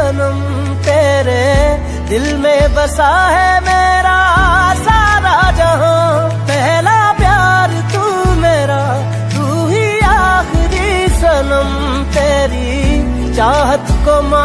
सनम, तेरे दिल में बसा है मेरा सारा जहां। पहला प्यार तू मेरा, तू ही आखिरी सनम, तेरी चाहत को